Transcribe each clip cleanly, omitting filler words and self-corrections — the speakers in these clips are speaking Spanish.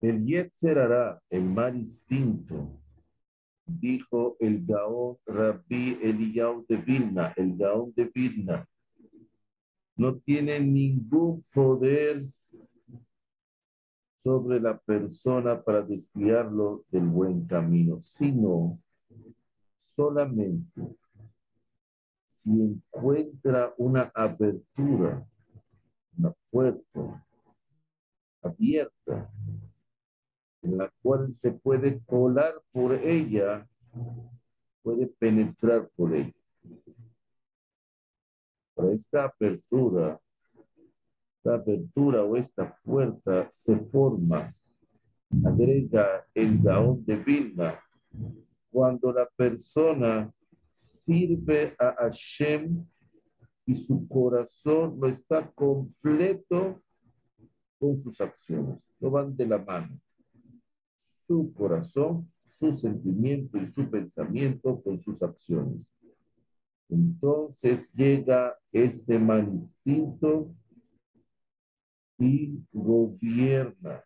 El Yetzer Hará, el mal instinto, dijo el Gaón Rabbi Eliyahu de Vilna, el Gaón de Vilna, no tiene ningún poder sobre la persona para desviarlo del buen camino, sino solamente si encuentra una abertura, una puerta abierta en la cual se puede colar por ella, puede penetrar por ella. Para esta apertura o esta puerta se forma, agrega el Gaón de Vilna, cuando la persona sirve a Hashem y su corazón no está completo con sus acciones, no van de la mano. Su corazón, su sentimiento y su pensamiento con sus acciones. Entonces llega este mal instinto y gobierna,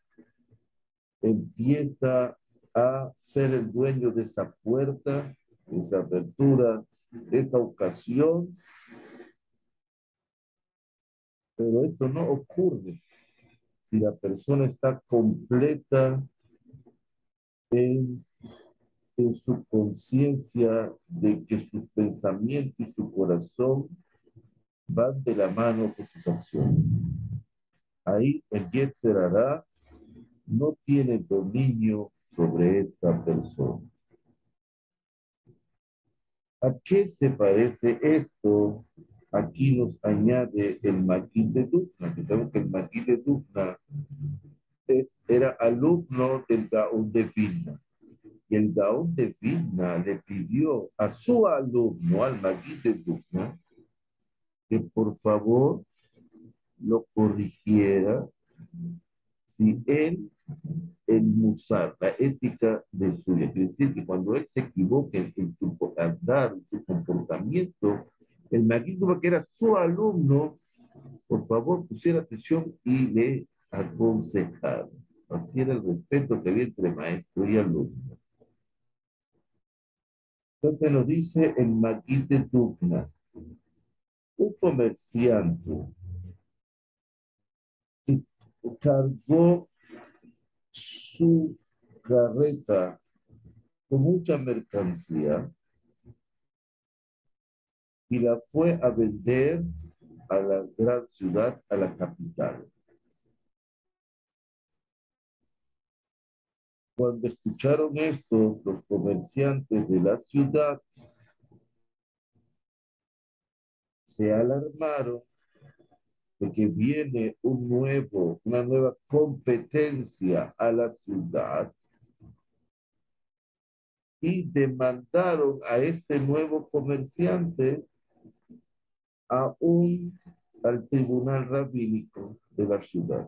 empieza a ser el dueño de esa puerta, de esa apertura, de esa ocasión, pero esto no ocurre si la persona está completa en, en su conciencia de que sus pensamientos y su corazón van de la mano con sus acciones. Ahí el Yetzer Hará no tiene dominio sobre esta persona. ¿A qué se parece esto? Aquí nos añade el Maquis de Dufna, que sabemos que el Maquis de Dufna era alumno del Gaón de Vilna. Y el Gaón de Vilna le pidió a su alumno, al Maquis de Dufna, que por favor lo corrigiera si él, el musar, la ética de su vida. Es decir, que cuando él se equivoque en su andar, en su comportamiento, el maguito que era su alumno, por favor, pusiera atención y le aconsejara. Así era el respeto que había entre maestro y alumno. Entonces nos dice el Maguid de Dufna, un comerciante que cargó su carreta con mucha mercancía y la fue a vender a la gran ciudad, a la capital. Cuando escucharon esto, los comerciantes de la ciudad se alarmaron de que viene una nueva competencia a la ciudad y demandaron a este nuevo comerciante a al tribunal rabínico de la ciudad.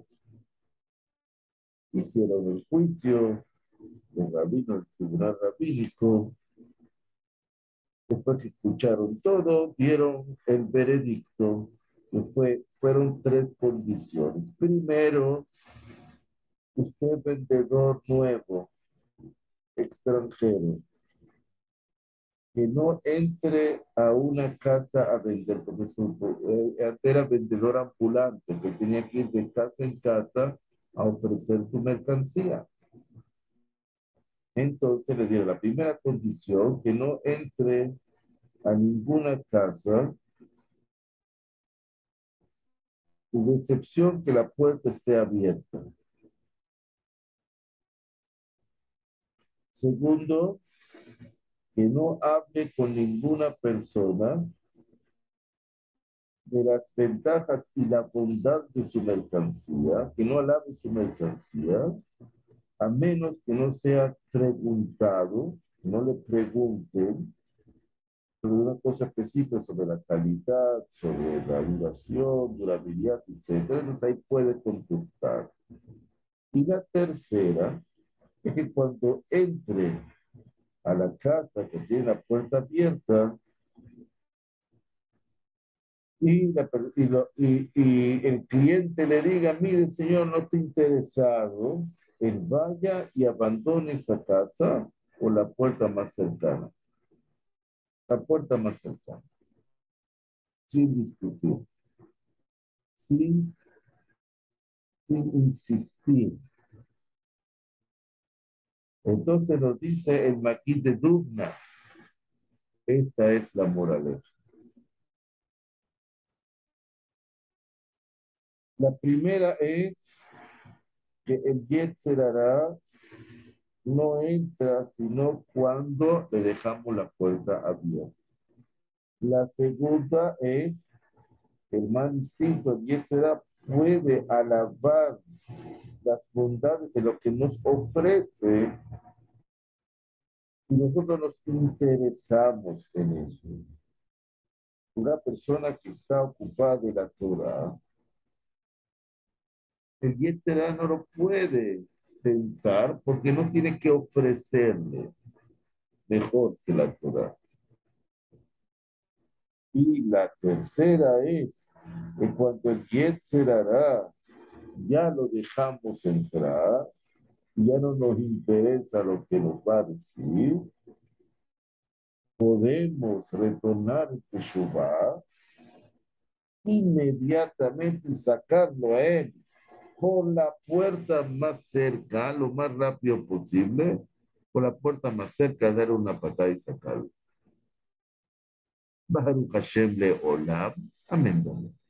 Hicieron el juicio, el rabino, el tribunal rabínico. Después que escucharon todo, dieron el veredicto, que fueron tres condiciones. Primero, usted vendedor nuevo, extranjero, que no entre a una casa a vender, porque era vendedor ambulante, que tenía que ir de casa en casa a ofrecer su mercancía. Entonces le dieron la primera condición, que no entre a ninguna casa, de excepción que la puerta esté abierta. Segundo, que no hable con ninguna persona de las ventajas y la bondad de su mercancía, que no alabe su mercancía, a menos que no sea preguntado, no le pregunten sobre una cosa específica, sobre la calidad, sobre la duración, durabilidad, etc. Entonces ahí puede contestar. Y la tercera es que cuando entre a la casa que tiene la puerta abierta y el cliente le diga, mire señor, no estoy interesado, él vaya y abandone esa casa o la puerta más cercana. La puerta más cercana, sin discutir, sin, sin insistir. Entonces nos dice el maquis de Dubna. Esta es la moraleja. La primera es que el Yetzer Hará no entra sino cuando le dejamos la puerta abierta. La segunda es que el mal instinto, el Yetzer Hará, puede alabar las bondades de lo que nos ofrece y nosotros nos interesamos en eso. Una persona que está ocupada de la Torah, el Yetzer Hará no lo puede tentar porque no tiene que ofrecerle mejor que la Torah. Y la tercera es que cuando el Yetzer Hará ya lo dejamos entrar, ya no nos interesa lo que nos va a decir, podemos retornar en Teshuvah inmediatamente y sacarlo a él por la puerta más cerca, lo más rápido posible, por la puerta más cerca, dar una patada y sacarlo. Baruch Hashem le olam. Amén.